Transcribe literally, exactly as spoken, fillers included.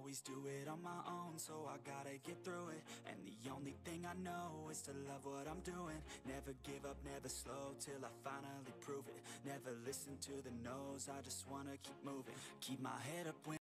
always do it on my own, so I gotta get through it. And the only thing I know is to love what I'm doing. Never give up, never slow, till I finally prove it. Never listen to the no's, I just wanna keep moving. Keep my head up when